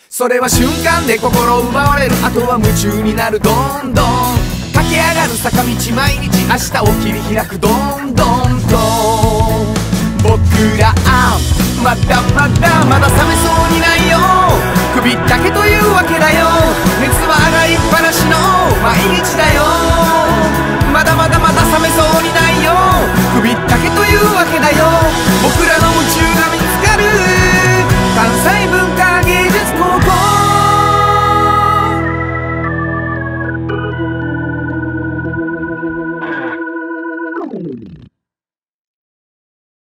それは瞬間で心奪われる、あとは夢中になる、どんどん駆け上がる坂道毎日、明日を切り開く、どんどんと僕らまだまだまだ冷めそうにないよ、首だけというわけだよ、熱は上がりっぱなしの毎日だよ。